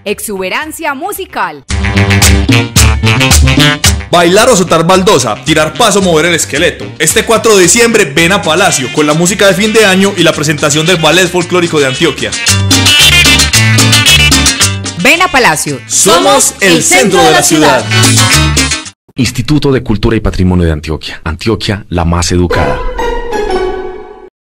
exuberancia musical. Bailar o soltar baldosa, tirar paso, mover el esqueleto. Este 4 de diciembre ven a Palacio con la música de fin de año y la presentación del Ballet Folclórico de Antioquia. Ven a Palacio. Somos el centro de la ciudad. Instituto de Cultura y Patrimonio de Antioquia. Antioquia, la más educada.